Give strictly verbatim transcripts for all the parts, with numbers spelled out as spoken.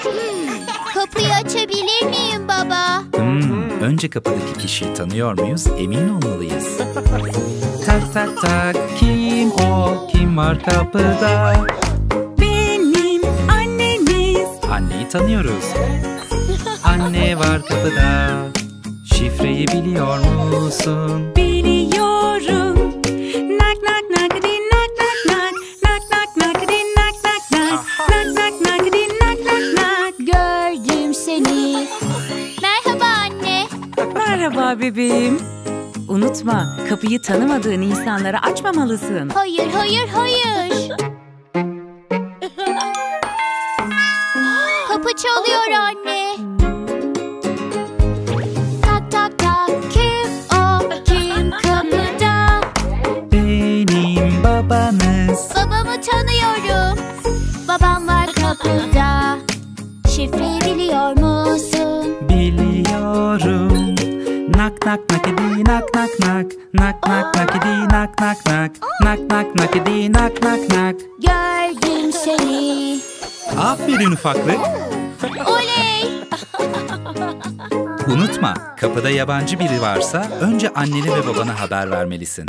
Kapıyı açabilir miyim baba? Hmm, önce kapıdaki kişiyi tanıyor muyuz? Emin olmalıyız. Tak tak tak, kim o? Kim var kapıda? Benim anneniz. Anneyi tanıyoruz. Anne var kapıda. Şifreyi biliyor musun? Biliyorum. Nak nak nak di nak nak nak. Nak nak nak di nak nak nak. Nak nak nak di nak nak nak. Gördüm seni. Merhaba anne. Merhaba bebeğim. Unutma, kapıyı tanımadığın insanlara açmamalısın. Hayır, hayır, hayır. Kapı çalıyor anne. Tak tak tak, kim o? Kim kapıda? Benim babanız. Babamı tanıyorum. Babam var kapıda. Şifreyi biliyor musun? Biliyorum. Nak nak nakidi nak nak nak. Nak nak nakidi nak nak nak. Nak nak nakidi nak nak nak. Gördüm seni. Aferin ufaklık. Oley! Unutma, kapıda yabancı biri varsa önce annene ve babana haber vermelisin.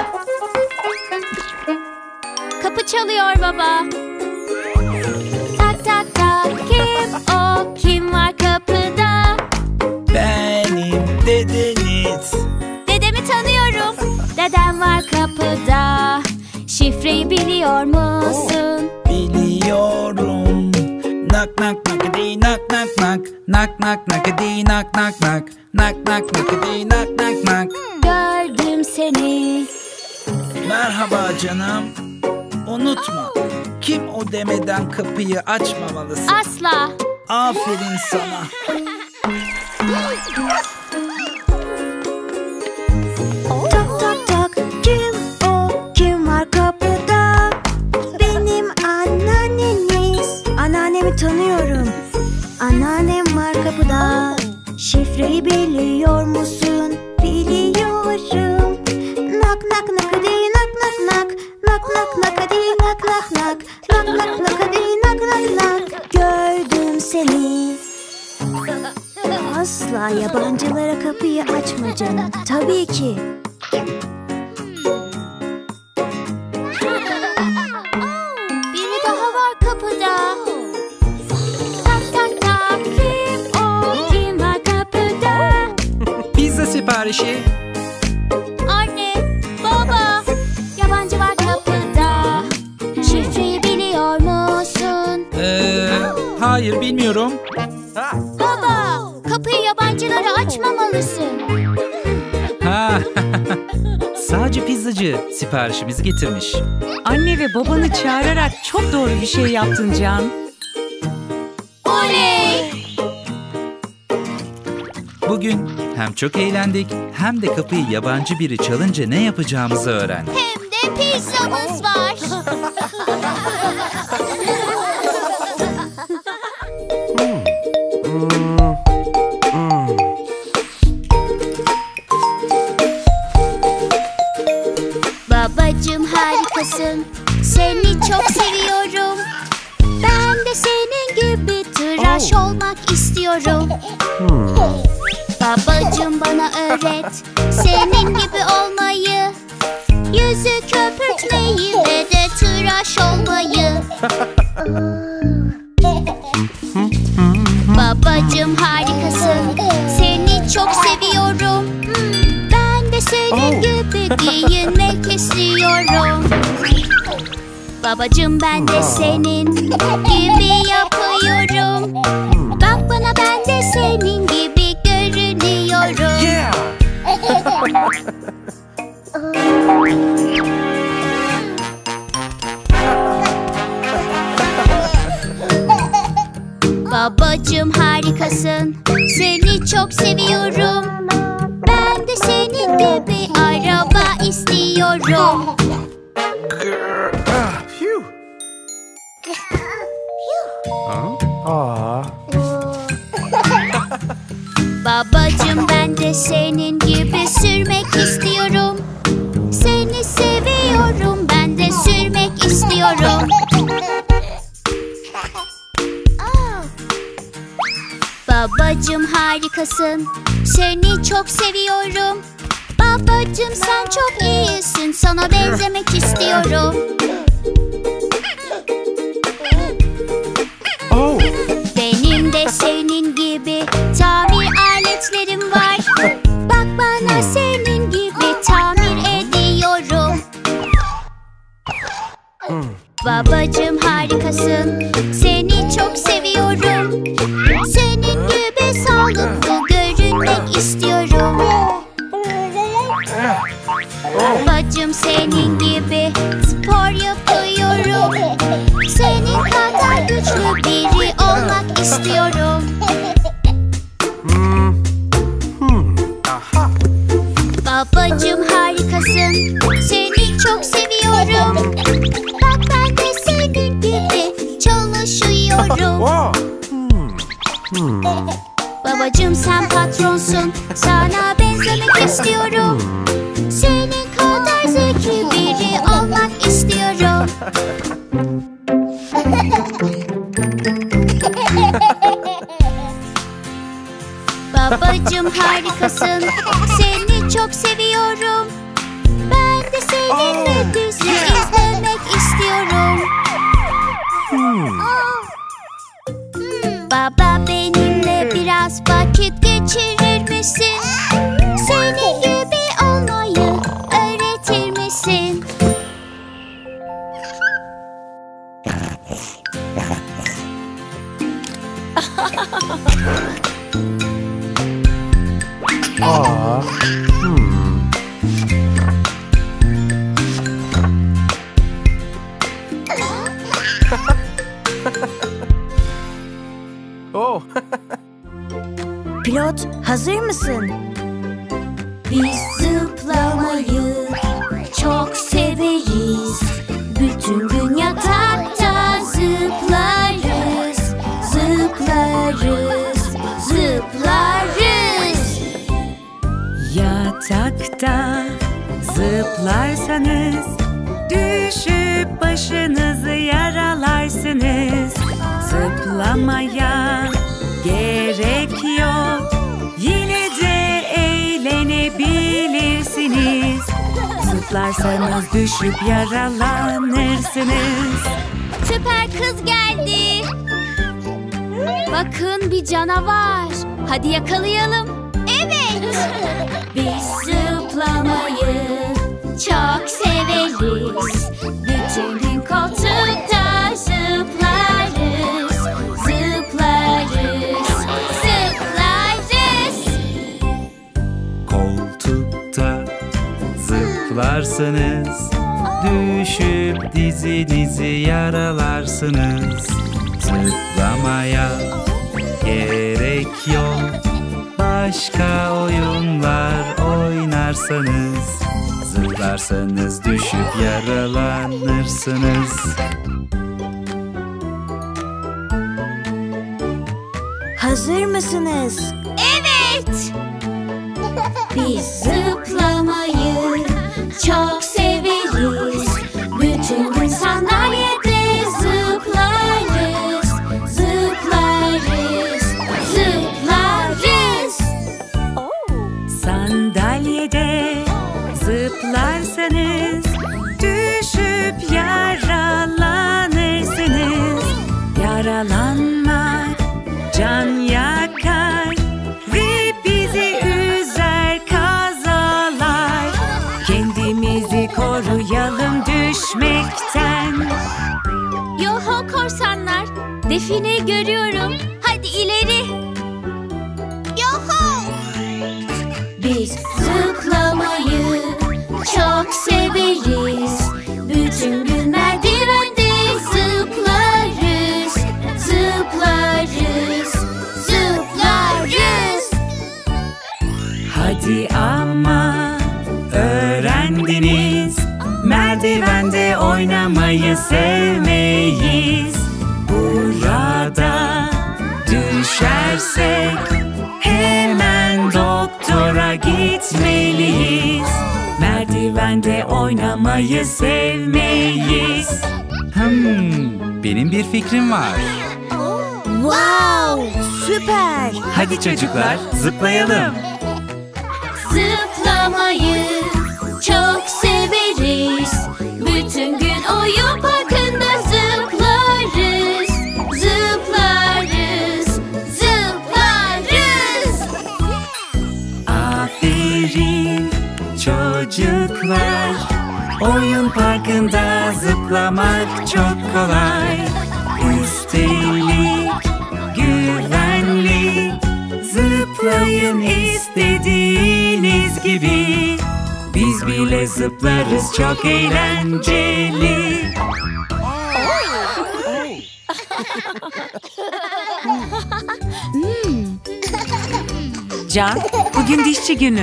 Kapı çalıyor baba. Tak tak tak, kim o? Kim var kapıda? Benim dedeniz. Dedemi tanıyorum. Dedem var kapıda. Şifreyi biliyor musun? Biliyorum. Nak nak nakidi nak nak nak. Nak nak nakidi nak nak nak. Nak nak nakidi nak nak nak. Gördüm seni. Merhaba canım. Unutma, kim o demeden kapıyı açmamalısın. Asla. Aferin sana. Tak tak tak, kim o? Kim var kapıda? Benim anneanneniz. Anneannemi tanıyorum. Anneannem var kapıda. Şifreyi biliyor musun? Biliyorum. Nak nak nakadi nak nak nak. Nak nak nakadi nak nak nak. Nak nak nakadi nak nak nak. Gördüm seni. Asla yabancılara kapıyı açma canım. Tabii ki. Biri daha var kapıda. Tak tak tak, kim o? Kim var kapıda? Pizza siparişi. Anne, baba. Yabancı var kapıda. Şifreyi biliyor musun? Ee, hayır bilmiyorum. Baba, kapıyı yabancılara açmamalısın. Ha, sadece pizzacı siparişimizi getirmiş. Anne ve babanı çağırarak çok doğru bir şey yaptın Can. Oley! Bugün hem çok eğlendik hem de kapıyı yabancı biri çalınca ne yapacağımızı öğrendik. Hem de pizzamız var. Babacığım harikasın. Seni çok seviyorum. Ben de senin gibi tıraş olmak istiyorum. Babacığım bana öğret senin gibi olmayı. Yüzü köpürtmeyi ve de tıraş olmayı. Babacığım harikasın. Seni çok seviyorum. Ben de senin gibi giyinmek istiyorum. Babacığım ben de senin gibi yapıyorum. Bak bana ben de senin gibi görünüyorum. Yeah! Babacığım harikasın. Seni çok seviyorum. Ben de senin gibi araba istiyorum. Babacığım ben de senin gibi sürmek istiyorum. Seni seviyorum, ben de sürmek istiyorum. Babacım harikasın, seni çok seviyorum. Babacım sen çok iyisin, sana benzemek istiyorum. Oh. Benim de senin gibi tamir aletlerim var. Bak bana, senin gibi tamir ediyorum. Babacım harikasın, seni çok seviyorum. Senin gibi sağlıklı görünmek istiyorum. Babacım senin gibi spor yapıyorum. Senin kadar güçlü biri olmak istiyorum. Babacım harikasın, seni çok seviyorum. Bak ben de senin gibi çalışıyorum. Babacım sen patronsun, sana benzemek istiyorum. Senin kadar zeki biri olmak istiyorum. Babacım harikasın, seni çok seviyorum. Ben de seninle dizi izlemek istiyorum. Baba, benimle biraz vakit geçirir misin? Senin gibi olmayı öğretir misin? Aa. Hmm. Oh. Pilot, hazır mısın? Biz zıplamayı çok severiz. Bütün gün yatakta zıplarız. Zıplarız, zıplarız. Yatakta zıplarsanız düşüp başınızı yaralarsınız. Zıplamaya gerek yok, yine de eğlenebilirsiniz. Zıplarsanız düşüp yaralanırsınız. Süper kız geldi. Bakın, bir canavar. Hadi yakalayalım. Evet. Biz zıplamayı çok severiz. Bütün gün koltukta zıplarız. Zıplarız, zıplarız. Koltukta zıplarsanız düşüp dizinizi yaralarsınız. Zıplamaya gerek yok, başka oyunlar oynarsanız. Zıplarsanız düşüp yaralanırsınız. Hazır mısınız? Evet. Biz zıplamayı çok severiz. Bütün gün sandalyede zıplarız. Zıplarız, zıplarız. Sandalyede zıplarsanız düşüp yaralanırsınız. Yaralanmak can yakar ve bizi üzer kazalar. Kendimizi koruyalım düşmekten. Yoho korsanlar, define görüyorum. Hadi ileri. Yoho. Biz zıplamayı çok severiz. Bütün gün merdivende zıplarız. Zıplarız, zıplarız. Hadi ama öğrendiniz, merdivende oynamayı sevmeyiz. Burada düşersek hemen doktora gitmeliyiz. Merdivende oynamayı sevmeyiz. Hmm, benim bir fikrim var. Wow, Süper. Hadi çocuklar, zıplayalım. Zıplamayı çok severiz. Bütün gün oyun parkında zıplarız. Zıplarız, zıplarız. Aferin çocuklar. Oyun parkında zıplamak çok kolay. Üstelik güvenli. Zıplayın istediğiniz gibi. Biz bile zıplarız, çok eğlenceli. Can, bugün dişçi günü.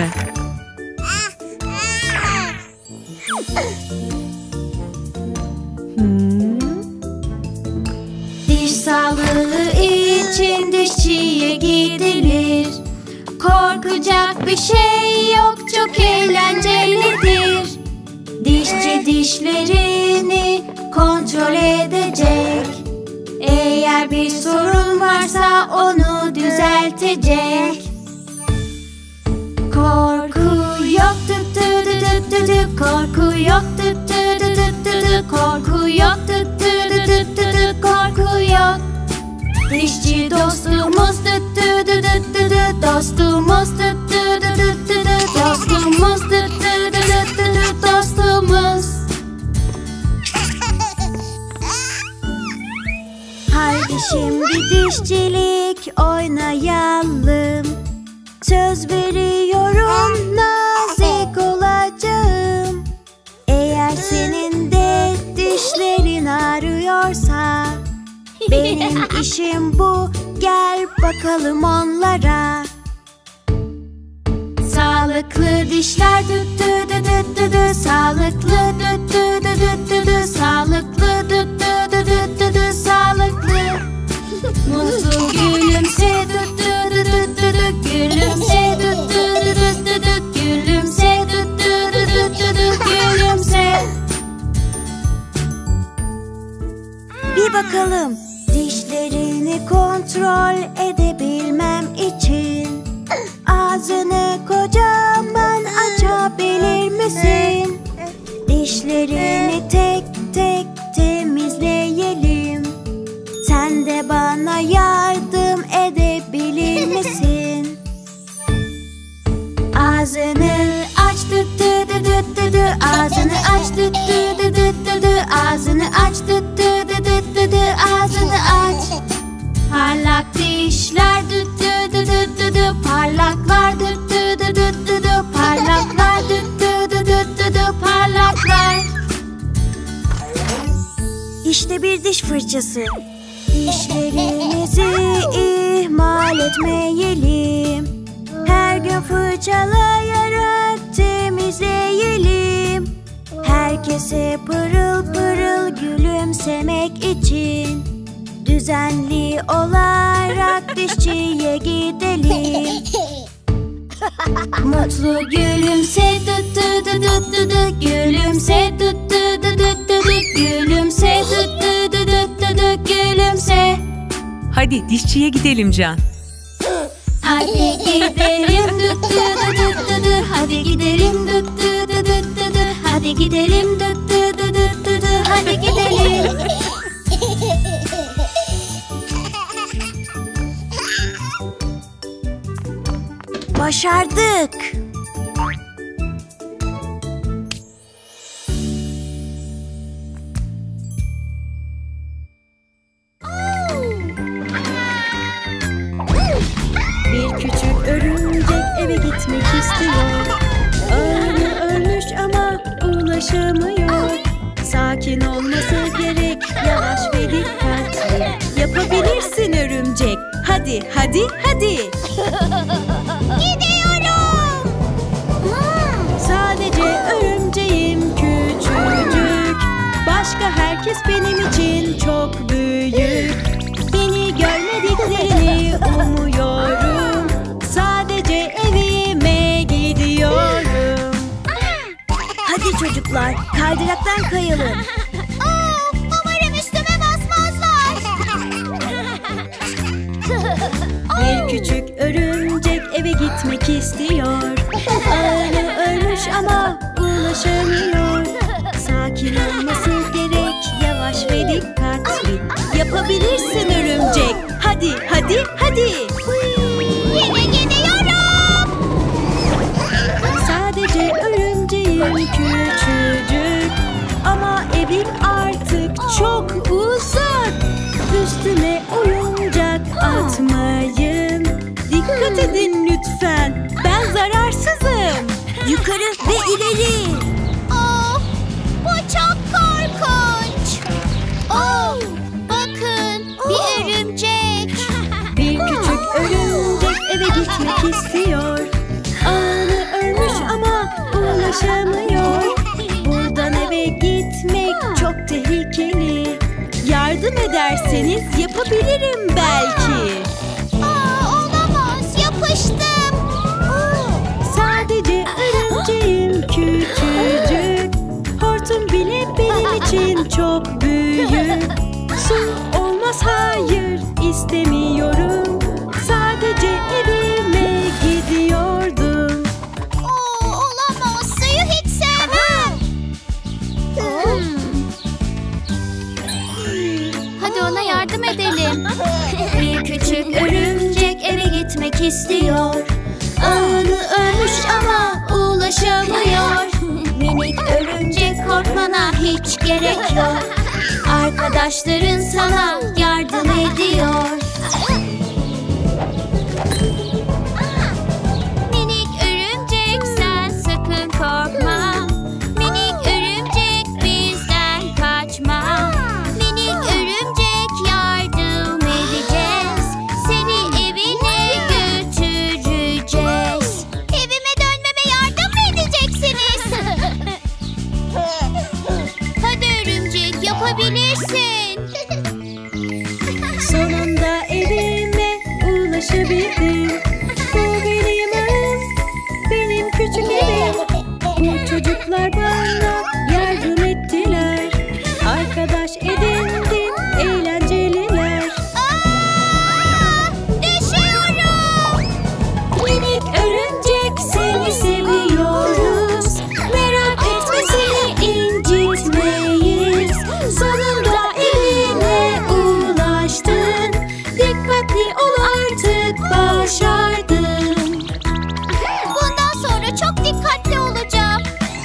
Diş sağlığı için dişçiye gidilir. Korkacak bir şey yok, çok eğlencelidir. Dişçi dişlerini kontrol edecek. Eğer bir sorun varsa onu düzeltecek. Korku yok, tut tut tut tut tut. Korku yok, tut tut tut tut tut. Korku yok, tut tut tut tut tut. Korku yok. Dişçi dostumuz, tut tut tut tut tut. Dostumuz, tut tut tut tut tut. Dostumuz, tut tut tut tut tut. Dostumuz. Haydi şimdi dişçilik oynayalım. Söz veriyorum nazik olacağım. Eğer senin de dişlerin ağrıyorsa benim işim bu, gel bakalım onlara. Sağlıklı dişler, düt düt düt düt düt. Sağlıklı, düt düt düt düt düt. Sağlıklı, düt düt düt düt düt. Sağlıklı. Mutlu gülümse, düt düt düt düt düt. Gülümse, düt düt düt düt düt. Gülümse, düt düt düt düt düt. Gülümse. Bir bakalım dişlerini kontrol edebilmem için ağzını kocaman açabilir misin? Dişlerini tek tek temizleyelim. Sen de bana yardım edebilir misin? Ağzını aç, düt düt düt düt düt. Ağzını aç, düt düt düt düt düt. Ağzını aç, düt düt düt düt düt. Ağzını aç. Parlak dişler, düt düt düt düt düt. Parlaklar, düt düt düt düt düt. Parlaklar, düt düt düt düt düt. Parlaklar. İşte bir diş fırçası. Dişlerimizi ihmal etmeyelim. Her gün fırçalayarak temizleyelim. Herkese pırıl pırıl gülümsemek için düzenli olarak dişçiye gidelim. Mutlu gülümse, düt düt düt düt düt. Gülümse, düt düt düt düt düt. Gülümse, düt düt düt düt düt. Gülümse. Hadi dişçiye gidelim Can. Hadi gidelim, düt düt düt düt düt. Hadi gidelim, düt düt düt düt düt. Hadi gidelim, düt düt düt düt düt. Hadi gidelim. Başardık. Bir küçük örümcek eve gitmek istiyor. Ağını örmüş ama ulaşamıyor. Sakin olması gerek, yavaş ve dikkatli. Yapabilirsin örümcek. Hadi, hadi, hadi. Gidiyorum. Sadece örümceğim küçücük. Başka herkes benim için çok büyük. Beni görmediklerini umuyorum. Sadece evime gidiyorum. Hadi çocuklar, kaydıraktan kayalım. Umarım üstüme basmazlar. Bir küçük örümcek eve gitmek istiyor. Ağını örmüş ama ulaşamıyor. Sakin olması gerek, yavaş ve dikkatli. Yapabilirsin örümcek. Hadi, hadi, hadi. Yine gidiyorum. Sadece örümceğim küçücük, ama evim artık çok uzak. Üstüme oyuncak atmayın. Dikkat edin lütfen, ben zararsızım. Yukarı ve ileri. Oh, bu çok korkunç. Oh, bakın bir örümcek. Bir küçük örümcek eve gitmek istiyor. Ağını örmüş ama ulaşamıyor. Buradan eve gitmek çok tehlikeli. Yardım ederseniz yapabilirim belki. Aa, olamaz, yapıştım. Sadece örümceğim küçücük. Hortum bile benim için çok büyük. Su olmaz, hayır, istemiyorum. Sadece evime gidiyordum. Oo, olamaz, suyu hiç sevmem. Hmm. Hadi ona yardım edelim. Bir küçük örümcek eve gitmek istiyor. Ağını örmüş ama ulaşamıyor. Minik örümcek, korkmana hiç gerek yok. Arkadaşların sana yardım ediyor. Minik örümcek, sen sakın korkma. Minik örümcek, bizden kaçma. Minik örümcek, yardım edeceğiz. Seni evine götüreceğiz. Evime dönmeme yardım mı edeceksiniz? Hadi örümcek, yapabilirsin. Sonunda evime ulaşabildim. Bu benim evim, benim küçük evim. Bu çocuklar bana yardım ettiler. Arkadaş edindim, eğlenceliler. Aa, düşüyorum. Minik örümcek, seni seviyoruz. Merak etme, seni incitmeyiz. Sonunda evine ulaştın. Dikkatli ol, artık başardın. Bundan sonra çok dikkatli olacağım.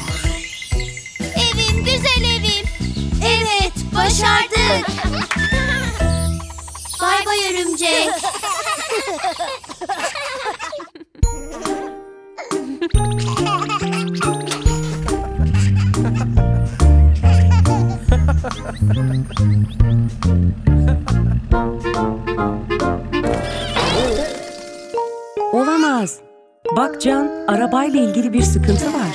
Evim, güzel evim. Evet, başardık. Bay bay örümcek. Olamaz. Bak Can, arabayla ilgili bir sıkıntı var.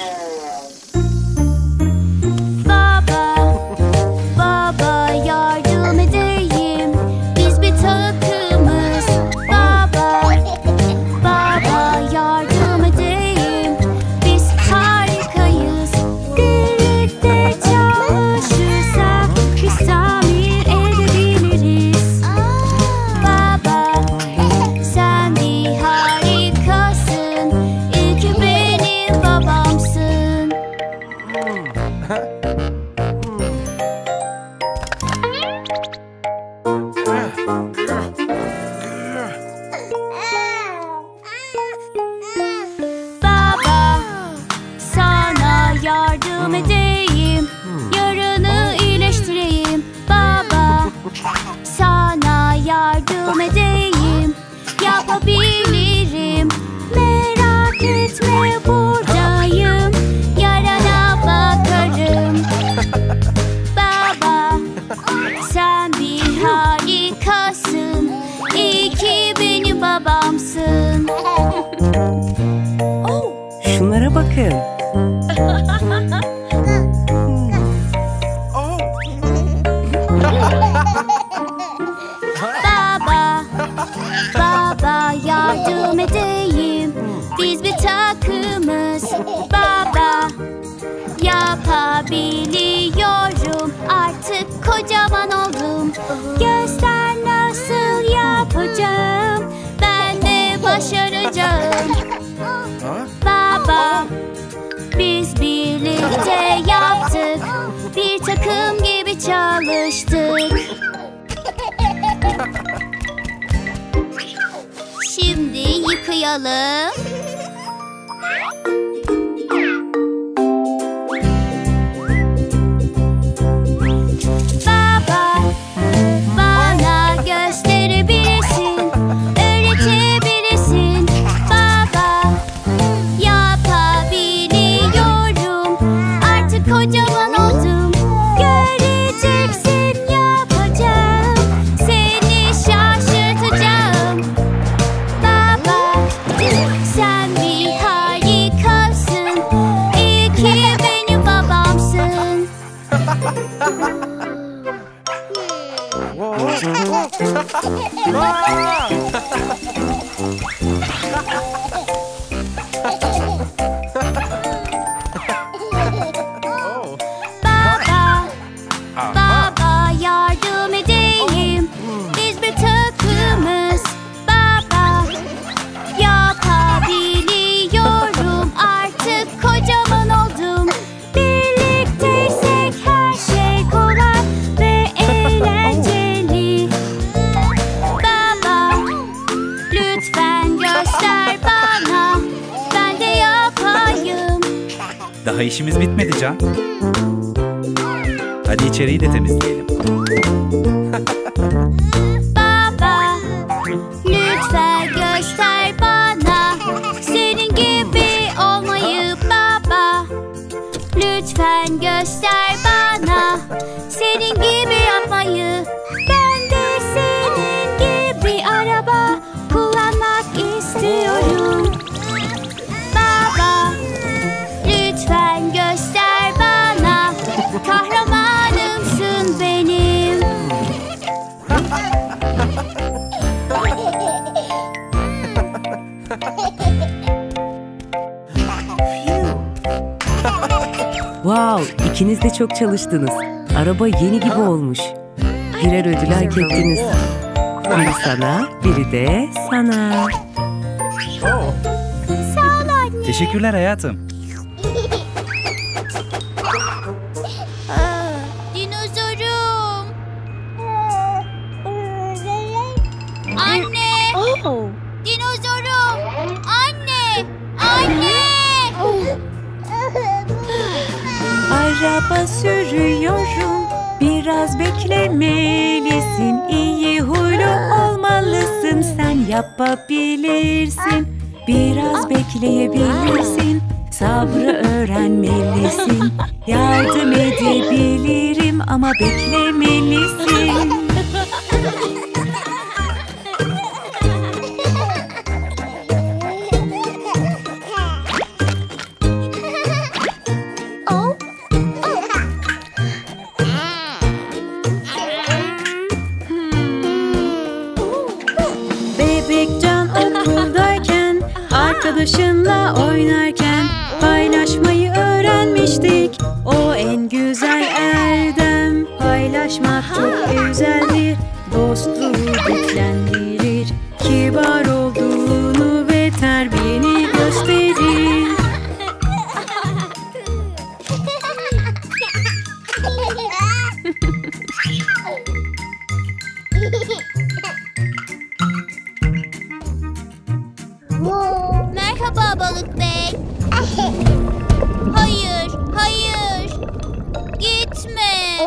Baba, baba yardım edeyim. Biz bir takımız. Baba, baba yardım edeyim. Biz harikayız. Birlikte çalışırsak biz tamir edebiliriz. Baba, sen bir harikasın. İyi ki benim babamsın. Baba, sana yardım edeyim. Yaranı iyileştireyim. Baba, sana yardım edeyim. Yapabilirim. Merak etme, buradayım. Yarana bakarım. Baba, sen bir harikasın. İyi ki benim babamsın. Şunlara bakın. Baba, baba yardım edeyim. Biz bir takımız. Baba, yapabiliyorum. Artık kocaman oldum. Göster nasıl yapacağım. şaşırtacağım. Baba, biz birlikte yaptık. Bir takım gibi çalıştık. Şimdi yıkayalım. Baba, bana gösterebilirsin, öğretebilirsin. Baba, yapabiliyorum. Artık kocaman oldum. Göreceksin, yapacağım. Seni şaşırtacağım. Baba, sen bir harikasın. İyi ki benim babamsın. Baba, baba yardım edeyim. Biz bir takımız. Baba, yapabiliyorum. Artık kocaman oldum. Birlikteysek her şey kolay ve eğlenceli. Baba, lütfen göster bana. Ben de yapayım. Daha işimiz bitmedi Can. Hadi içeriği de temizleyelim. Baba, lütfen göster bana. Senin gibi olmayı baba. Lütfen göster bana. Senin gibi yapmayı. Ben de senin gibi araba kullanmak istiyorum. Baba, lütfen göster bana. Kahramanımsın benim. Wow, ikiniz de çok çalıştınız. Araba yeni gibi olmuş. Birer ödül hak ettiniz. Biri sana, biri de sana. Sağ ol anne. Teşekkürler hayatım. Dinozorum. Anne. Dinozorum. Anne. Anne. Araba sürüyorum, biraz beklemelisin. İyi huylu olmalısın, sen yapabilirsin. Biraz bekleyebilirsin, sabrı öğrenmelisin. Yardım edebilirim ama beklemelisin. Arkadaşınla oynarken paylaşmayı öğrenmiştik. O en güzel erdem. Paylaşmak çok güzeldir. Dostluğu güçlendirir. Kibar olduğunu ve terbiyeni gösterir. Merhaba balık bey. Hayır, hayır. Gitme.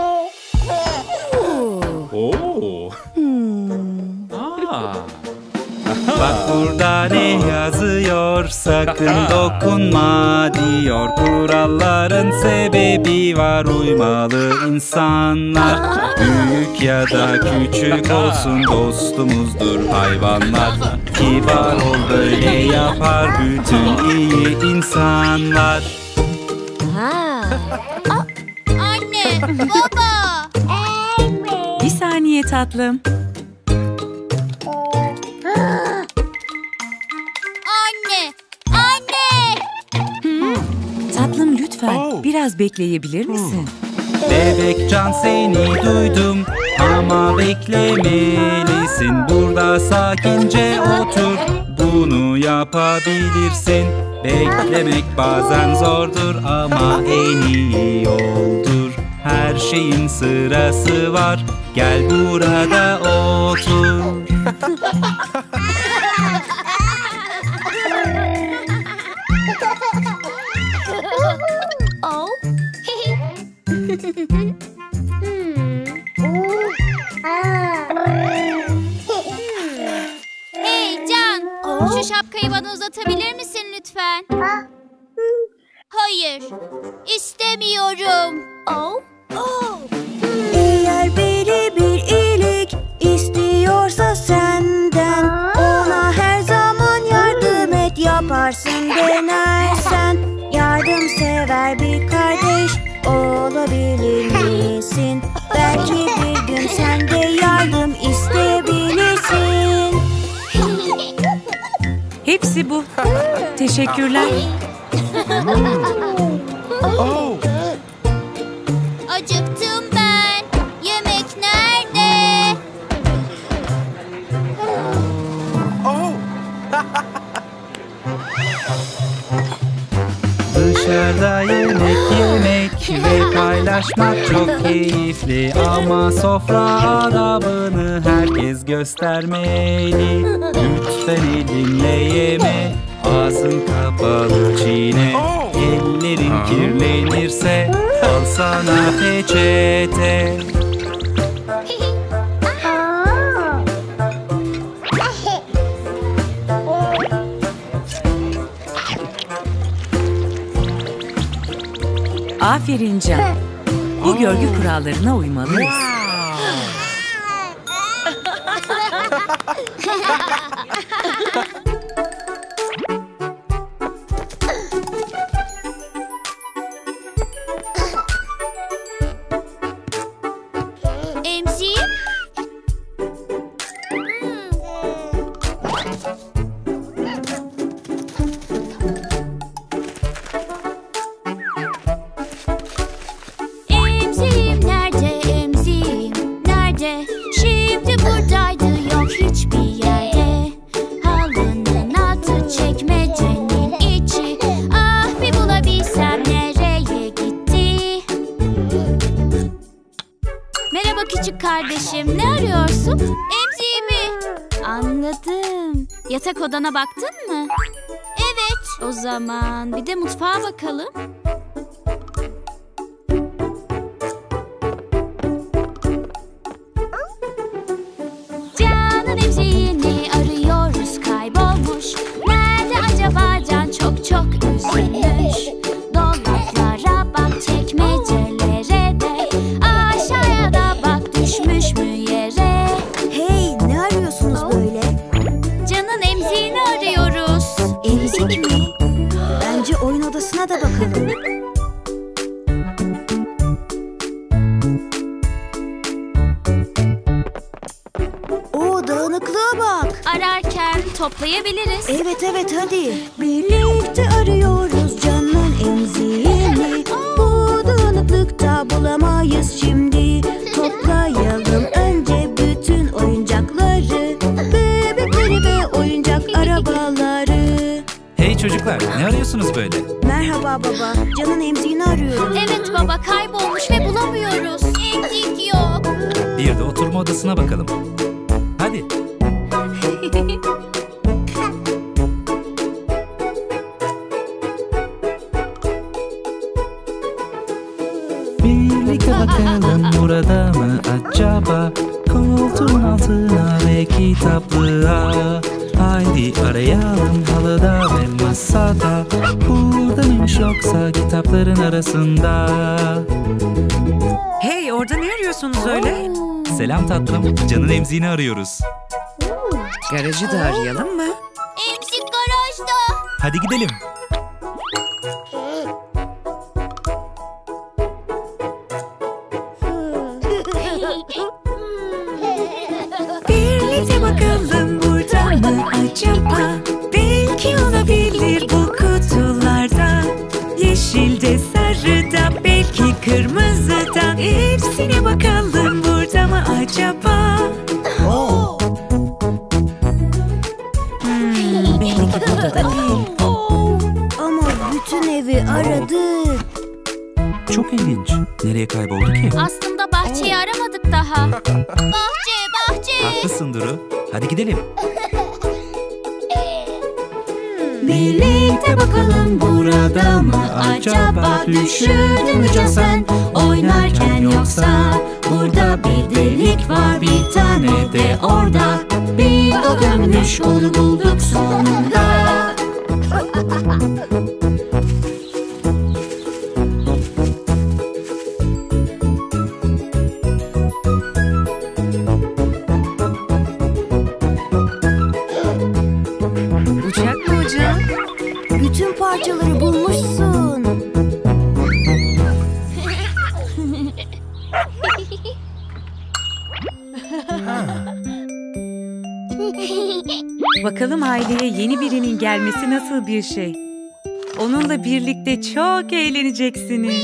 Oo. Aa. Bak burada ne yazıyor, sakın dokunma diyor. Kuralların sebebi var, uymalı insanlar. Büyük ya da küçük olsun, dostumuzdur hayvanlar. Kibar ol, böyle yapar bütün iyi insanlar. Anne, baba. Bir saniye tatlım. Anne, anne. Tatlım lütfen biraz bekleyebilir misin? Bebek Can, seni duydum ama beklemelisin. Burada sakince otur, bunu yapabilirsin. Beklemek bazen zordur ama en iyi yoldur. Her şeyin sırası var, gel burada otur. Oh. Hey Can, şu şapkayı bana uzatabilir misin lütfen? Hayır, istemiyorum. Oh. Eğer biri bir iyilik istiyorsa senden, ona her zaman yardım et, yaparsın denersen. Yardımsever bir kardeş olabilir misin? Belki bir gün sen de yardım isteyebilirsin. Hepsi bu. Teşekkürler. Oh. Acıktım ben. Yemek nerede? Oh. Dışarıda yemek yemek ve paylaşmak çok keyifli. Ama sofra adabını herkes göstermeli. Lütfen elinle yeme, ağzın kapalı çiğne. Ellerin kirlenirse al sana peçete. Aferin Can. Bu görgü kurallarına uymalıyız. Emziğim? Emziğim nerede, emziğim nerede? Şimdi buradaydı, yok hiçbir yerde. Halının altı, çekmecenin içi. Ah bir bulabilsem nereye gitti? Merhaba küçük kardeşim, ne arıyorsun? Emziğimi. Anladım. Yatak odana baktın mı? Evet. O zaman bir de mutfağa bakalım. Can'ın emziğini arıyoruz, kaybolmuş. Nerede acaba Can, çok çok üzülmüş. Dolaplara bak, çekmecelere de. Aşağıya da bak, düşmüş mü yere? Hey, ne arıyorsunuz böyle? Can'ın emziğini arıyoruz. Emzik mi? Bence oyun odasına da bakalım. Oo, dağınıklığa bak. Ararken toplayabiliriz. Evet evet hadi. Birlikte arıyoruz Can'ın emziğini. Bu dağınıklıkta bulamayız şimdi. Toplayalım önce bütün oyuncakları. Bebekleri ve oyuncak arabaları. Hey çocuklar, ne arıyorsunuz böyle? Merhaba baba. Can'ın emziğini arıyorum. Evet baba, kaybolmuş ve bulamıyoruz. Emzik yok. Bir de oturma odasına bakalım. Hadi. Birlikte bakalım burada mı acaba? Koltuğun altına ve kitaplığa. Haydi arayalım halıda ve masada. Burada mıymış yoksa kitapların arasında? Hey, orada ne arıyorsunuz öyle? Selam tatlım, Can'ın emziğini arıyoruz. Garajı da arayalım mı? Emzik garajda. Hadi gidelim. Birlikte bakalım burada mı acaba? Belki olabilir bu kutularda. Yeşilde, sarıda, belki kırmızıda. Hepsine bakalım burada mı acaba? Hmm. Belli ki burada da değil. Ama bütün evi aradık. Çok ilginç. Nereye kayboldu ki? Aslında bahçeyi aramadık daha. Bahçe, bahçe. Haklısın Duru. Hadi gidelim. Birlikte bakalım burada mı acaba, düşürdün mü can sen oynarken, yoksa burada bir delik var, bir tane de orada. Bir o dönmüş, onu bulduk sonunda. Uçak mı hocam? Bütün parçaları bulmuşsun. Bakalım aileye yeni birinin gelmesi nasıl bir şey? Onunla birlikte çok eğleneceksiniz.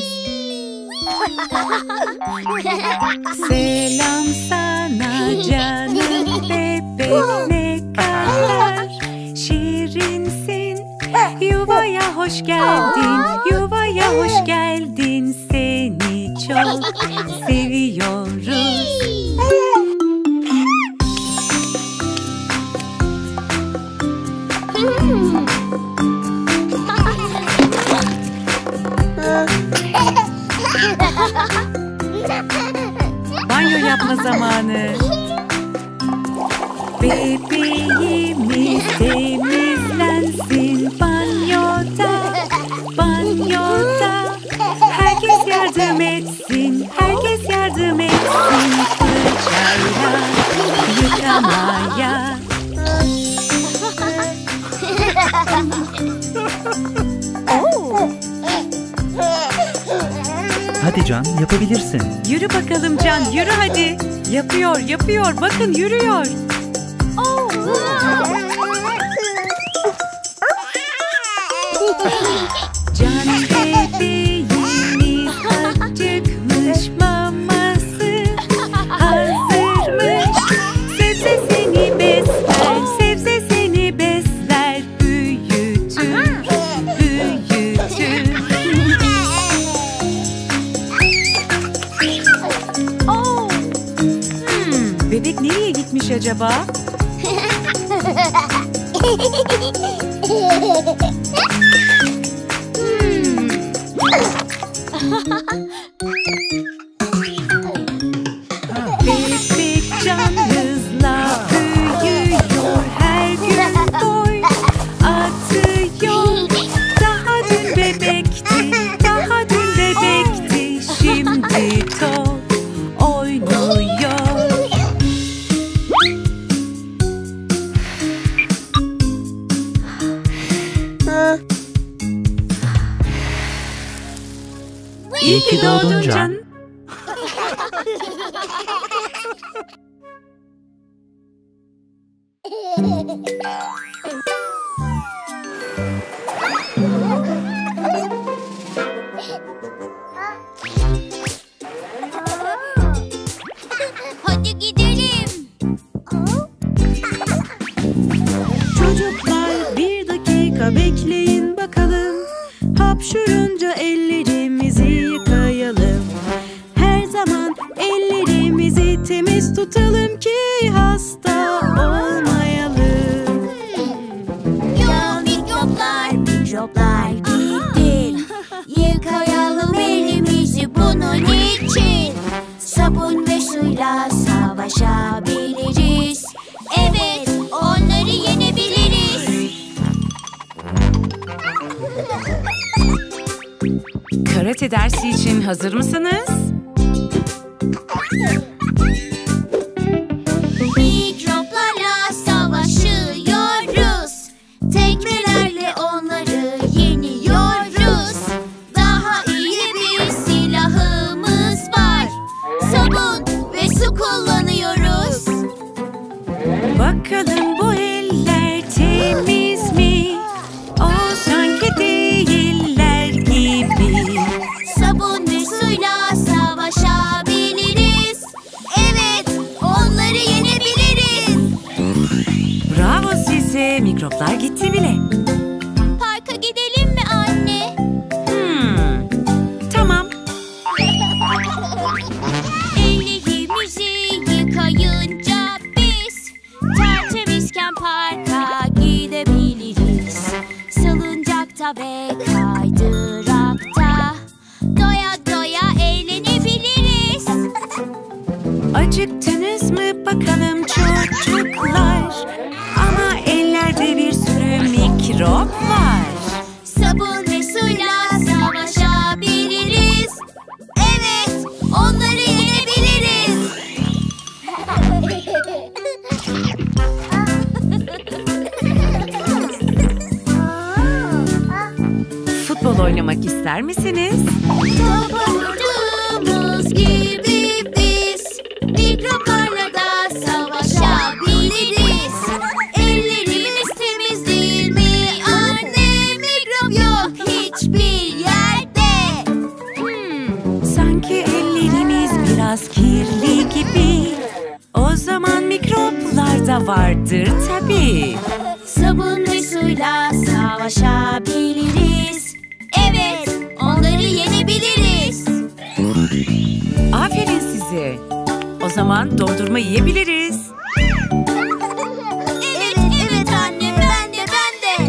Selam sana canım bebek, ne kadar şirinsin. Yuvaya hoş geldin, yuvaya hoş geldin. Seni çok seviyoruz. Banyo yapma zamanı. Bebeğimiz temizlensin banyoda, banyoda. Herkes yardım etsin, herkes yardım etsin. Fırçayla yıkamaya. Hadi Can, yapabilirsin. Yürü bakalım Can, yürü hadi. Yapıyor, yapıyor. Bakın yürüyor. Can bebeğimiz acıkmış, maması hazırmış. Sebze seni besler, sebze seni besler. Büyütür, büyütür. Hmm, bebek nereye gitmiş acaba? Bebek can hızla büyüyor, her gün boy atıyor. Daha dün bebekti, daha dün bebekti, şimdi top oynuyor. İyi ki doğdun Can. Hadi gidelim. Çocuklar bir dakika bekleyin bakalım. Hapşurunca ellerimizi yıkayalım. Her zaman ellerimizi temiz tutalım ki hasta olmayalım. Ya mikroplar, mikroplar gitti. Yıkayalım elimizi bunun için. Sabun ve suyla savaşabiliriz. Evet, onları yenebiliriz. Karate dersi için hazır mısınız? Mikroplarla savaşıyoruz. Tekmelerle onları yeniyoruz. Daha iyi bir silahımız var. Sabun ve su kullanıyoruz. Bakalım bu eller temiz mi? O sanki değiller gibi. Sabun ve suyla savaşabiliriz. Mikroplar gitti bile. Parka gidelim mi anne? Hmm, tamam. Ellerimizi yıkayınca biz tertemizken parka gidebiliriz. Salıncakta ve kaydırakta doya doya eğlenebiliriz. Acıktınız mı bakalım çocuklar? Ama ellerde bir sürü mikrop var. Sabun ve suyla savaşabiliriz. Evet, onları yenebiliriz. Futbol oynamak ister misiniz? Top vurduğumuz gibi biz mikroplarla da savaşabiliriz. Ellerimiz temiz değil mi anne? Mikrop yok hiçbir yerde. Hmm, sanki ellerimiz biraz kirli gibi. O zaman mikroplar da vardır tabii. Sabun ve suyla savaşabiliriz. Evet, onları yenebiliriz. Aferin size. O zaman dondurma yiyebiliriz. Evet, evet anne, ben de, ben de.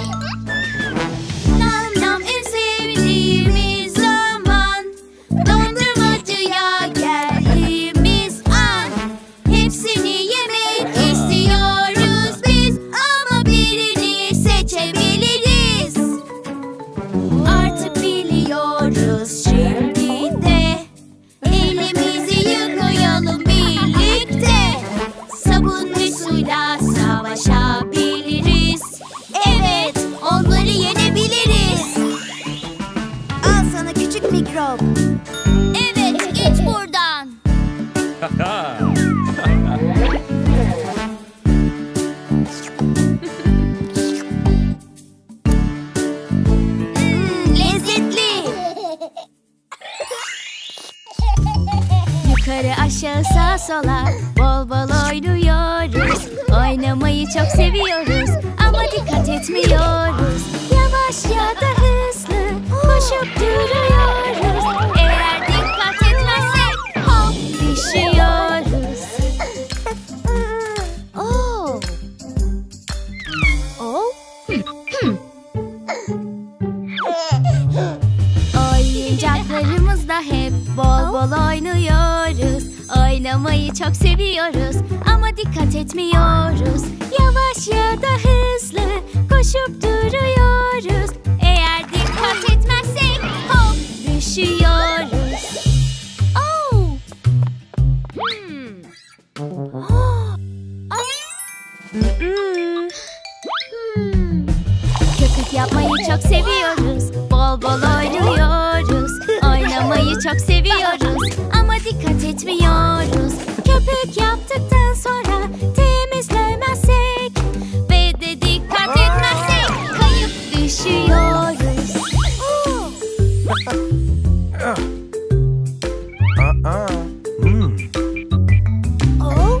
Nam nam en sevdiğimiz zaman, dondurmacıya geldiğimiz an. Hepsini yemek istiyoruz biz, ama birini seçebiliriz. Artık biliyoruz şimdi de, elimizi yıkayalım birlikte. Sabun ve suyla savaşabiliriz. Evet, onları yenebiliriz. Al sana küçük mikrop. Evet, git buradan. Hmm, lezzetli. Yukarı aşağı sağa sola bol bol oynuyoruz. Oynamayı çok seviyoruz ama dikkat etmiyoruz. Yavaş ya da hızlı koşup duruyoruz. Eğer dikkat etmezsek hop düşüyoruz. Oh. Oh. Oyuncaklarımızla hep bol bol oynuyoruz. Oynamayı çok seviyoruz ama dikkat etmiyoruz. Yavaş ya da hızlı koşup duruyoruz. Eğer dikkat etmezsek hop düşüyoruz. Oh. Hmm. Oh. Hmm. Hmm. Köpük yapmayı çok seviyoruz. Bol bol oynuyoruz. Oynamayı çok seviyoruz ama dikkat etmiyoruz. Köpük yaptıktan sonra temizlemezsek ve de dikkat etmezsek kayıp düşüyoruz. Oh. Uh-uh. Hmm. Oh.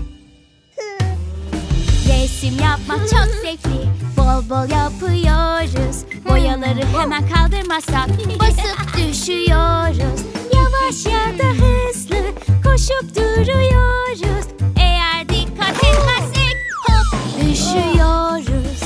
Resim yapmak çok zevkli. Bol bol yapıyoruz. Boyaları hemen kaldırmazsak basıp düşüyoruz. Yavaş ya da hızlı koşup duruyoruz. Eğer dikkat etmezsek hop düşüyoruz.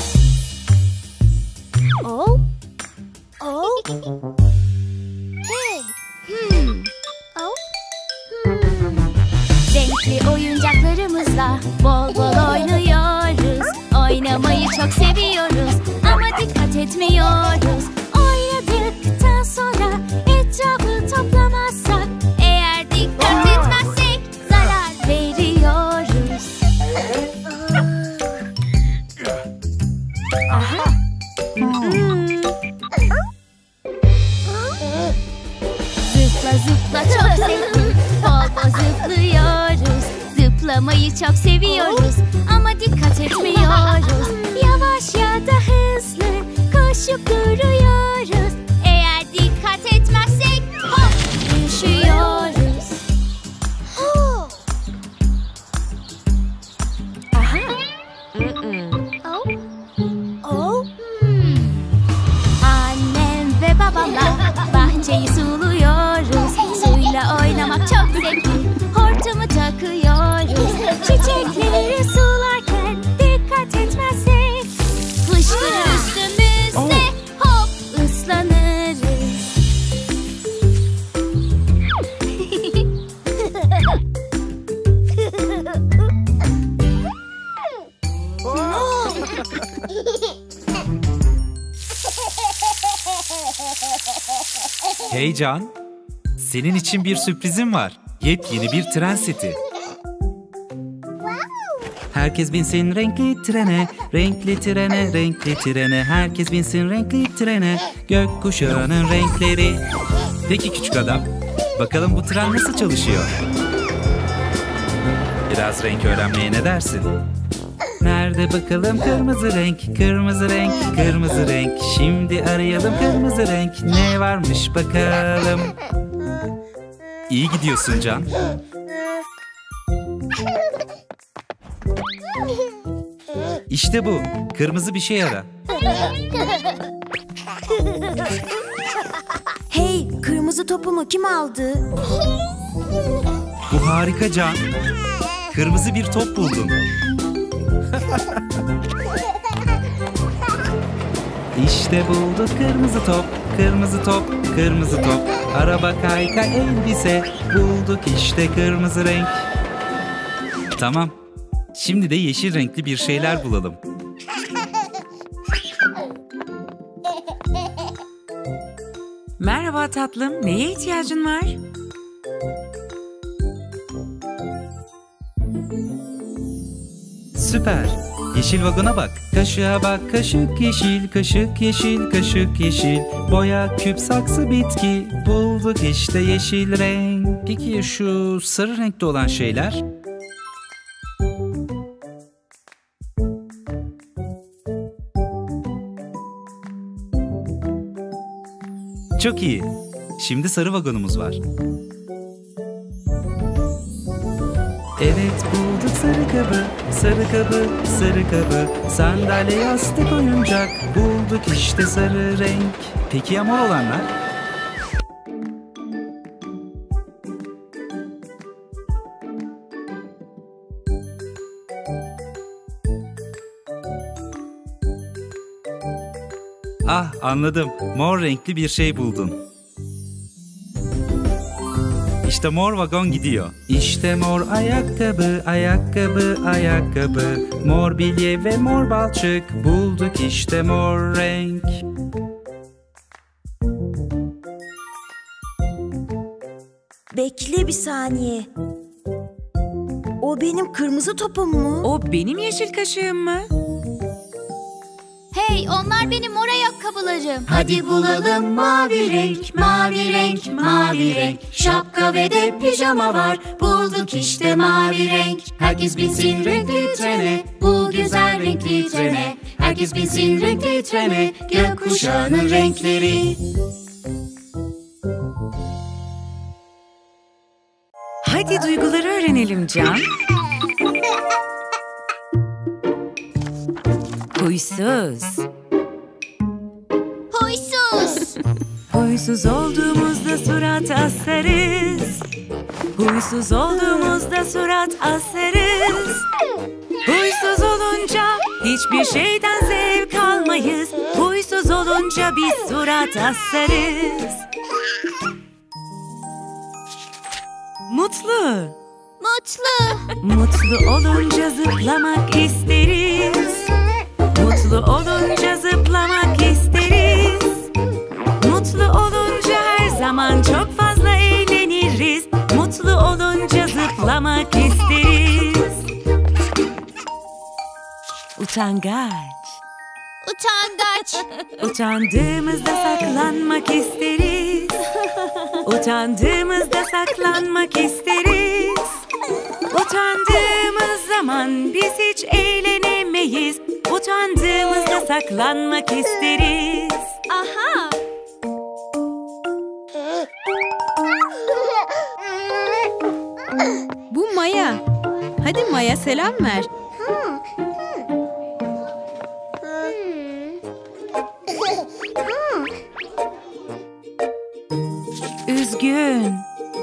Oh. Oh. Hey. Hmm. Oh. Hmm. Renkli oyuncaklarımızla bol bol oynuyoruz. Oynamayı çok seviyoruz ama dikkat etmiyoruz. Oynadıktan sonra etrafı toplamazsak, eğer dikkat etmezsek zarar veriyoruz. Aha. Hmm. Zıpla zıpla çok zevkli. Bol bol zıplıyoruz. Zıplamayı çok seviyoruz ama dikkat etmiyoruz. Yavaş ya da hızlı koşup duruyoruz. Eğer dikkat etmezsek hop düşüyoruz. Oh. Aha. Mm-mm. Oh. Hey Can, senin için bir sürprizim var. Yepyeni bir tren seti. Herkes binsin renkli trene, renkli trene, renkli trene. Herkes binsin renkli trene, gökkuşağının renkleri. Peki küçük adam, bakalım bu tren nasıl çalışıyor? Biraz renk öğrenmeye ne dersin? Nerede bakalım kırmızı renk, kırmızı renk, kırmızı renk. Şimdi arayalım kırmızı renk, ne varmış bakalım. İyi gidiyorsun Can. İşte bu, kırmızı bir şey ara. Hey, kırmızı topumu kim aldı? Bu harika Can. Kırmızı bir top buldun. İşte bulduk kırmızı top, kırmızı top, kırmızı top. Araba, kayka, elbise, bulduk işte kırmızı renk. Tamam, şimdi de yeşil renkli bir şeyler bulalım. Merhaba tatlım, neye ihtiyacın var? Süper. Yeşil vagona bak. Kaşığa bak, kaşık yeşil, kaşık yeşil, kaşık yeşil. Boya, küp, saksı, bitki. Bulduk işte yeşil renk. Peki ya şu sarı renkte olan şeyler? Çok iyi. Şimdi sarı vagonumuz var. Evet, bulduk sarı kabı, sarı kabı, sarı kabı. Sandalye, yastık, oyuncak. Bulduk işte sarı renk. Peki ya mor olanlar? Ah, anladım. Mor renkli bir şey buldun. İşte mor vagon gidiyor. İşte mor ayakkabı, ayakkabı, ayakkabı. Mor bilye ve mor balçık. Bulduk işte mor renk. Bekle bir saniye. O benim kırmızı topum mu? O benim yeşil kaşığım mı? Hey, onlar benim mor ayakkabılarım. Hadi bulalım mavi renk, mavi renk, mavi renk. Şapka ve de pijama var, bulduk işte mavi renk. Herkes binsin renkli trene, bu güzel renkli trene. Herkes binsin renkli trene, gökkuşağının renkleri. Hadi duyguları öğrenelim Can. Huysuz. Huysuz. Huysuz olduğumuzda surat asarız. Huysuz olduğumuzda surat asarız. Huysuz olunca hiçbir şeyden zevk almayız. Huysuz olunca biz surat asarız. Mutlu. Mutlu. Mutlu olunca zıplamak isteriz. Mutlu olunca zıplamak isteriz. Mutlu olunca her zaman çok fazla eğleniriz. Mutlu olunca zıplamak isteriz. Utangaç. Utangaç. Utandığımızda saklanmak isteriz. Utandığımızda saklanmak isteriz. Utandığımız zaman biz hiç eğlenemeyiz. Utandığımızda saklanmak isteriz. Aha. Bu Maya. Hadi Maya selam ver. Üzgün.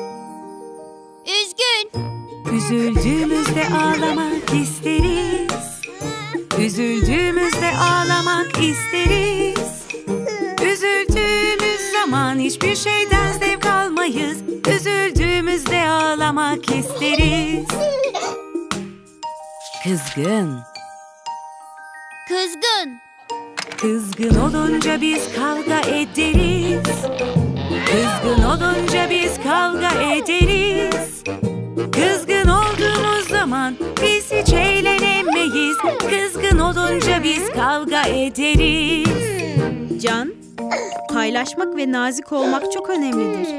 Üzgün. Üzüldüğümüzde ağlamak isteriz. Üzüldüğümüzde ağlamak isteriz. Üzüldüğümüz zaman hiçbir şeyden zevk almayız. Üzüldüğümüzde ağlamak isteriz. Kızgın. Kızgın. Kızgın olunca biz kavga ederiz. Kızgın olunca biz kavga ederiz. Kızgın olduğumuz zaman biz hiç eğlenemeyiz. Kızgın olunca biz kavga ederiz. Can, paylaşmak ve nazik olmak çok önemlidir.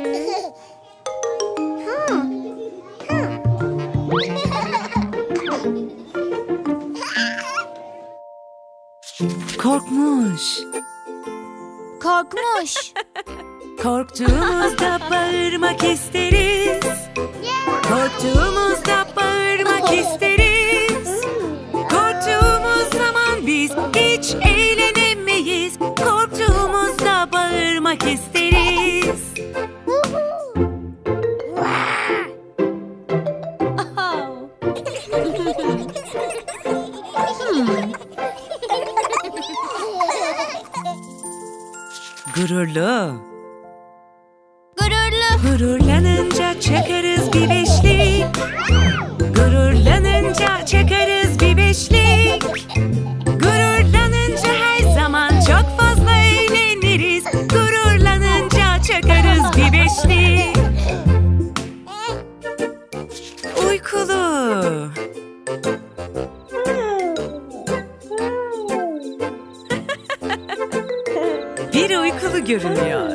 Korkmuş. Korkmuş. Korktuğumuzda bağırmak isteriz. Korktuğumuzda bağırmak isteriz. Korktuğumuz zaman biz hiç eğlenemeyiz. Korktuğumuzda bağırmak isteriz. Gururlu. Gururlu. Gururlanınca çakarız bir beşlik. Gururlanınca çakarız bir beşlik. Gururlanınca her zaman çok fazla eğleniriz. Gururlanınca çakarız bir beşlik. Uykulu. Bir uykulu görünüyor.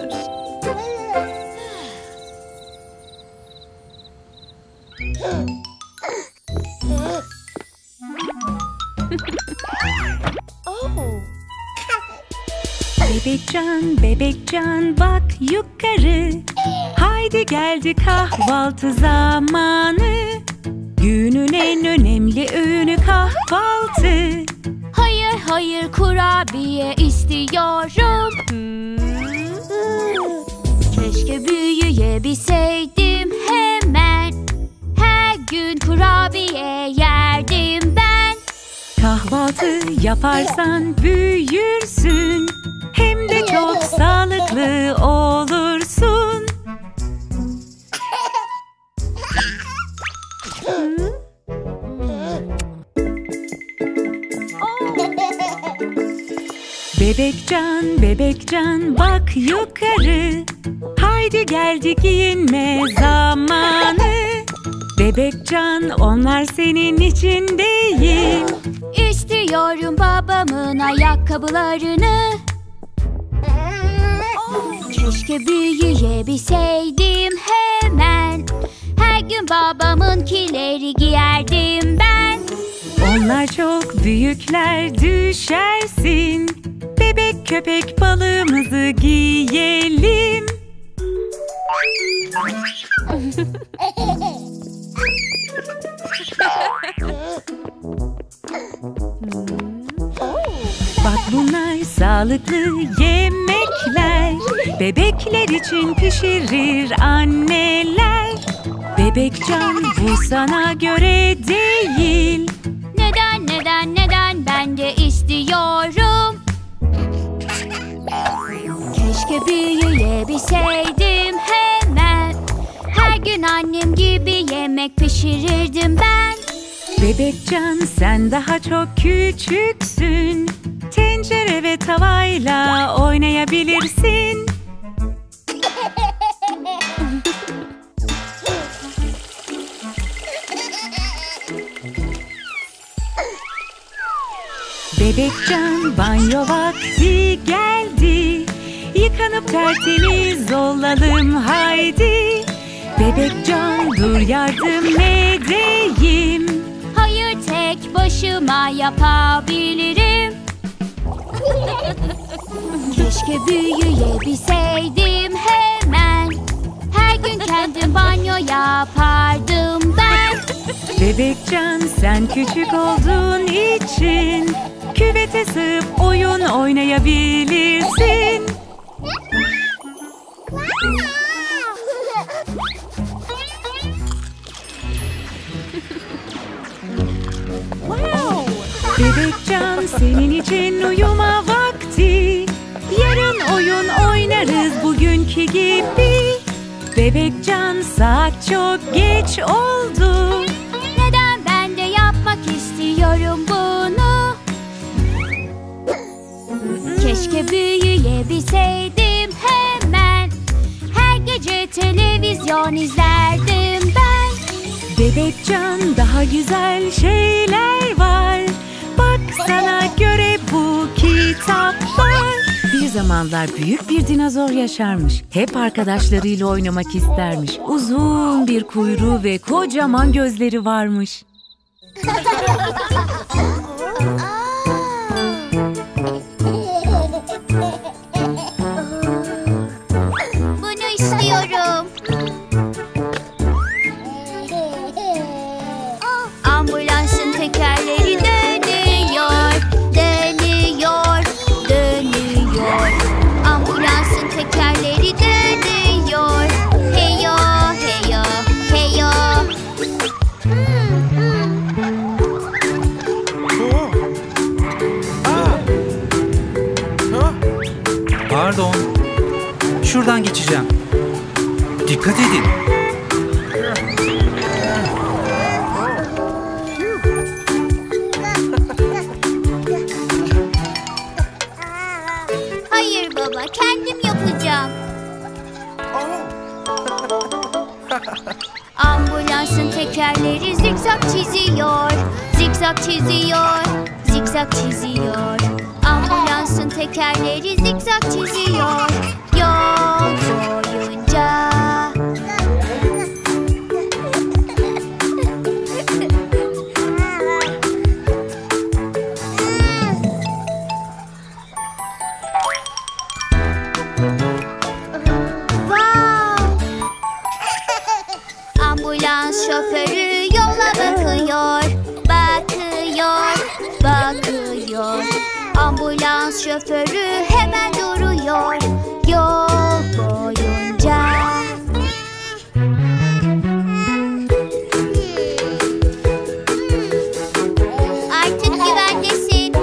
Bebekcan, bebekcan bak yukarı. Haydi geldi kahvaltı zamanı. Günün en önemli öğünü kahvaltı. Hayır hayır kurabiye istiyorum. Keşke büyüyebilseydim hemen. Her gün kurabiye yerdim ben. Kahvaltı yaparsan büyürsün. Hem de çok sağlıklı olursun. Bebekcan, bebekcan bak yukarı. Haydi geldi giyinme zamanı. Bebekcan onlar senin için değil. İstiyorum babamın ayakkabılarını. Keşke büyüyebilseydim hemen. Her gün babamınkileri giyerdim ben. Onlar çok büyükler düşersin. Bebek köpek balığımızı giyelim. Bak bunlar sağlıklı yemekler. Bebekler için pişirir anneler. Bebekcan bu sana göre değil. Neden neden neden ben de istiyorum. Keşke büyüyebilseydim hemen. Her gün annem gibi yemek pişirirdim ben. Bebekcan sen daha çok küçüksün. Tencere ve tavayla oynayabilirsin. Bebekcan banyo vakti geldi. Yıkanıp tertemiz olalım haydi. Bebekcan dur yardım edeyim. Hayır tek başıma yapabilirim. Keşke büyüyebilseydim hemen. Her gün kendim banyo yapardım ben. Bebekcan sen küçük olduğun için küvete sığıp oyun oynayabilirsin. Bebekcan senin için uyuma vakti. Yarın oyun oynarız bugünkü gibi. Bebekcan saat çok geç oldu. Neden ben de yapmak istiyorum bunu? Keşke büyüyebilseydim hemen. Her gece televizyon izlerdim ben. Bebekcan, daha güzel şeyler var. Bak, sana göre bu kitap var. Bir zamanlar büyük bir dinozor yaşarmış. Hep arkadaşlarıyla oynamak istermiş. Uzun bir kuyruğu ve kocaman gözleri varmış. Bunu istiyorum. Ambulansın tekerleri dönüyor, dönüyor, dönüyor. Ambulansın tekerleri dönüyor. Heyo, heyo, heyo. Pardon. Şuradan geçeceğim. Dikkat edin. Hayır baba, kendim yapacağım. Ambulansın tekerleri zikzak çiziyor, zikzak çiziyor, zikzak çiziyor. Ambulansın tekerleri zikzak çiziyor yol boyunca. Ambulans şoförü yola bakıyor, bakıyor, bakıyor. Ambulans şoförü hemen duruyor yol boyunca. Artık güvendesin.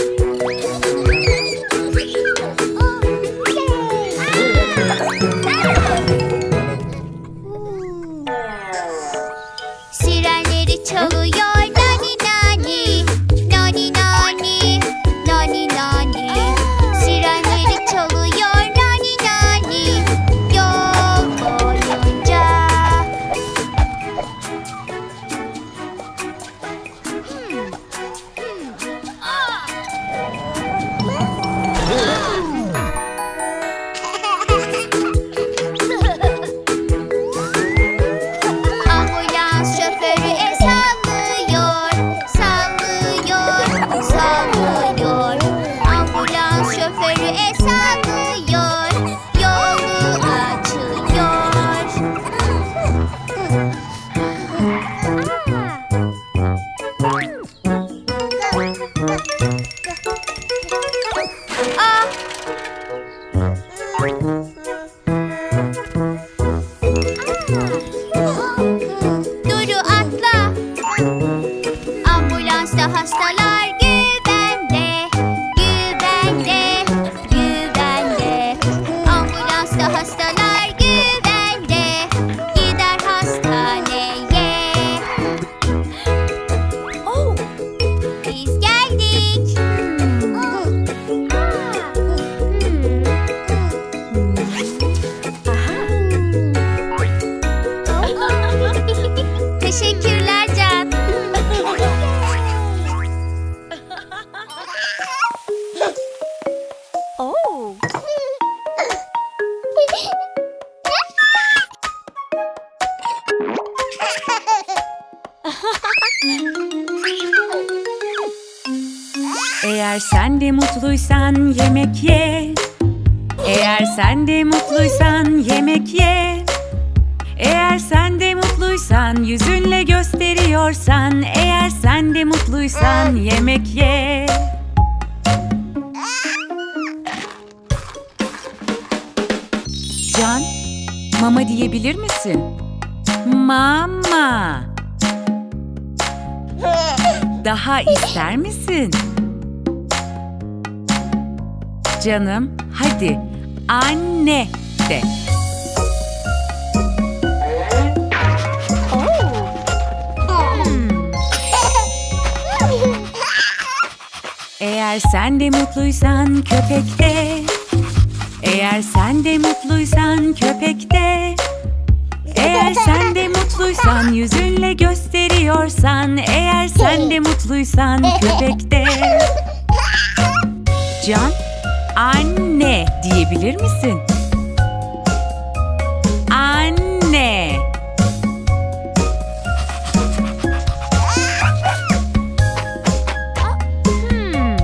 Sirenleri çalıyor nani nani, nani nani, nani nani. Sirenleri çalıyor nani nani, yol boyunca. Ambulans şoförü el sallıyor, sallıyor, sallıyor. Ambulans şoförü el sallıyor, yolu açıyor. Ah! Duru atla. Ambulansta hastalar güvende, güvende, güvende. Ambulansta hastalar güvende, gider hastaneye. Oh, biz geldik. Teşekkürler Can. Oh. Eğer sen de mutluysan yemek ye. Eğer sen de mutluysan yemek ye. Eğer sen de mutluysan, yüzünle gösteriyorsan. Eğer sen de mutluysan yemek ye. Can, mama diyebilir misin? Mama. Daha ister misin? Canım, hadi anne de. Eğer sen de mutluysan köpekte. Eğer sen de mutluysan köpekte. Eğer sen de mutluysan yüzünle gösteriyorsan. Eğer sen de mutluysan köpekte. Can, anne diyebilir misin? Anne. Hmm.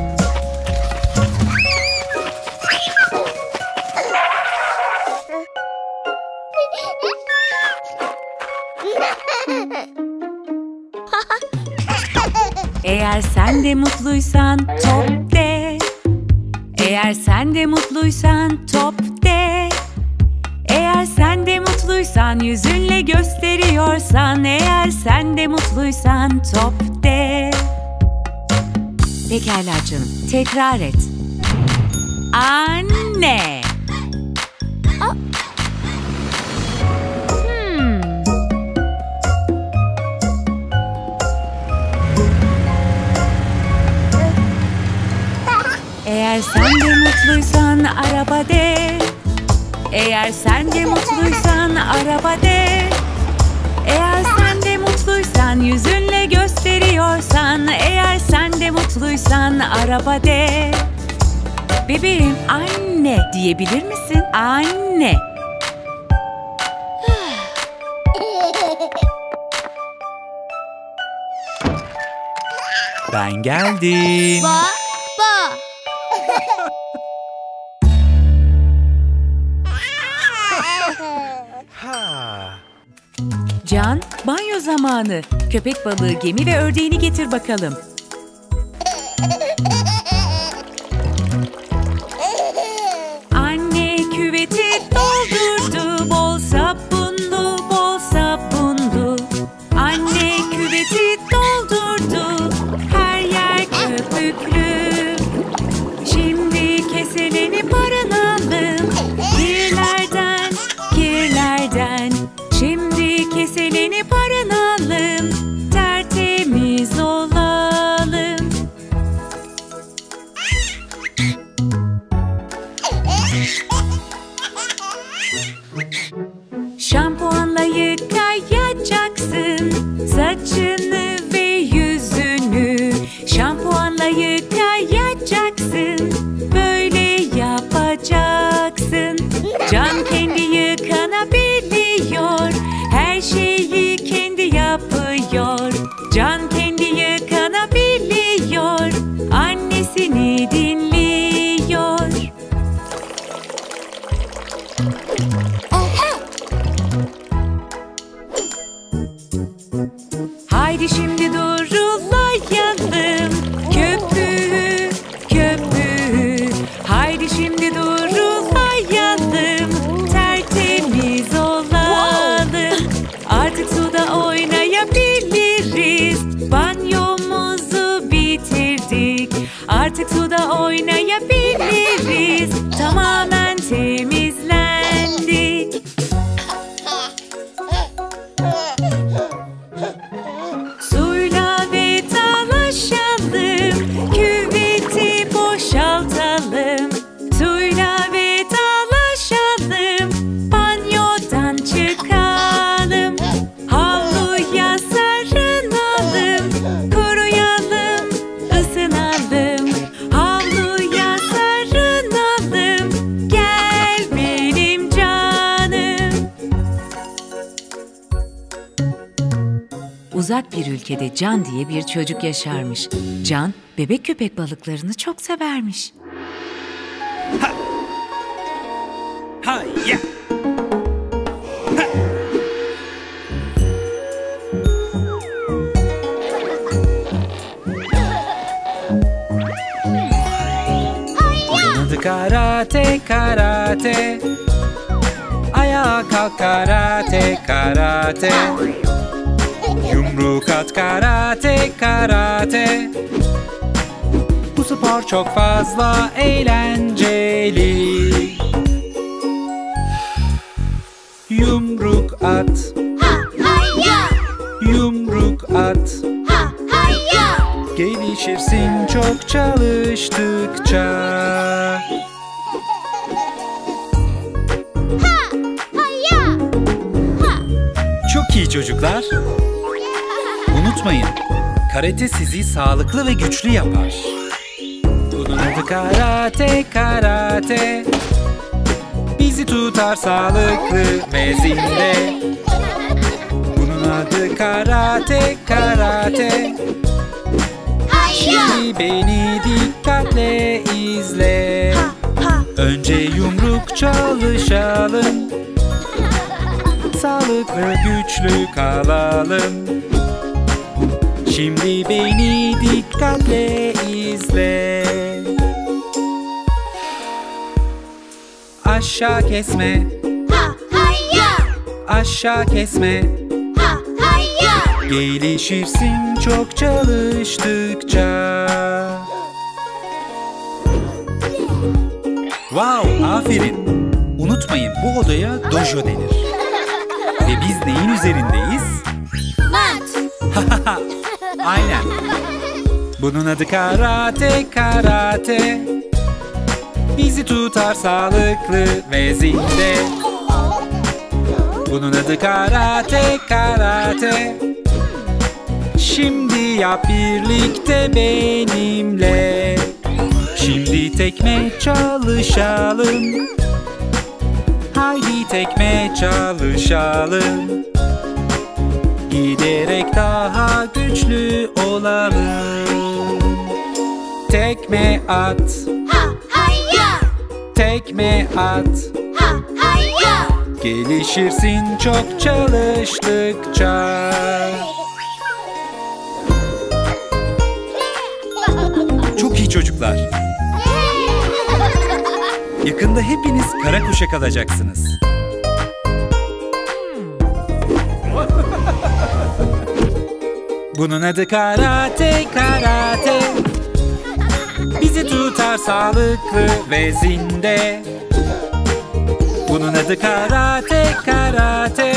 Eğer sen de mutluysan top de. Eğer sen de mutluysan top de. Eğer sen de mutluysan yüzünle gösteriyorsan. Eğer sen de mutluysan top de. Pekala canım, tekrar et. Anne. Hmm. Eğer sen de mutluysan araba de. Eğer sen de mutluysan araba de. Eğer sen de mutluysan yüzünle gösteriyorsan. Eğer sen de mutluysan araba de. Bebeğim, anne diyebilir misin? Anne. Ben geldim. Ba, ba. Can, banyo zamanı. Köpek balığı, gemi ve ördeğini getir bakalım. Anne küveti doldurdu, bol sabunlu, bol sabunlu. Anne küveti doldurdu, her yer köpüklü. Şimdi keselenip aranalım, kirlerden, kirlerden. Şimdi keselenip aranalım, tertemiz olalım. Şampuanla yıkayacaksın saçını ve yüzünü. Şampuanla yıkayacaksın, böyle yapacaksın. Can kendi yıkanabiliyor, her şeyi kendi yapıyor. Can kendi yıkanabiliyor, annesini dinliyor. Haydi şimdi durulayalım, köpüğü, köpüğü. Haydi şimdi durulayalım, tertemiz olalım. Artık suda oynayabiliriz, banyomuzu bitirdik. Artık suda oynayabiliriz, tamamen temizlendik. Suyla vedalaşalım, küveti boşaltalım. Suyla vedalaşalım, banyodan çıkalım. Havluya sarılalım, kuruyalım, ısınalım. Havluya sarılalım, gel benim canım. Uzak bir ülkede Can diye bir çocuk yaşarmış. Can, bebek köpek balıklarını çok severmiş. Ha ya. Bunun adı karate, karate. Ayağa kalk karate, karate. Yumruk at karate, karate. Bu spor çok fazla eğlenceli. Yumruk at, Ha, ha, ya. yumruk at. Ha, ha, ya. Geliş Gelişirsin çok çalıştıkça. Çok iyi çocuklar. Unutmayın, karate sizi sağlıklı ve güçlü yapar. Bunun adı karate, karate. Bizi tutar sağlıklı ve zinde. Bunun adı karate, karate. Şimdi beni dikkatle izle. Önce yumruk çalışalım. Sağlıklı, güçlü kalalım. Şimdi beni dikkatle izle. Aşağı kesme. Aşağı kesme. Gelişirsin çok çalıştıkça. Wow, aferin. Unutmayın, bu odaya dojo denir. Ve biz neyin üzerindeyiz? Mat. Aynen. Bunun adı karate, karate. Bizi tutar sağlıklı ve zinde. Bunun adı karate, karate. Şimdi yap birlikte benimle. Şimdi tekme çalışalım. Haydi tekme çalışalım. Giderek daha güçlü olalım. Tekme at. Tekme at. Gelişirsin çok çalıştıkça. Çok iyi çocuklar. Yakında hepiniz kara kuşak alacaksınız. Bunun adı karate, karate. Bizi tutar sağlıklı ve zinde. Bunun adı karate, karate.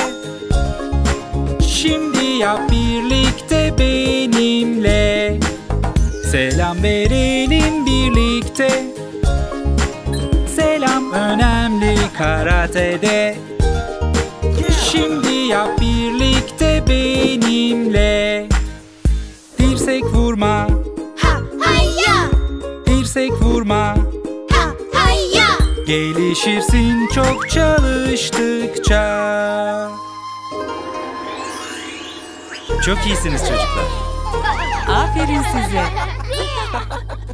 Şimdi yap birlikte benimle. Selam verelim birlikte. Selam önemli karatede. Şimdi yap birlikte benimle. Dirsek vurma. Dirsek vurma. Gelişirsin çok çalıştıkça. Çok iyisiniz çocuklar. Aferin size.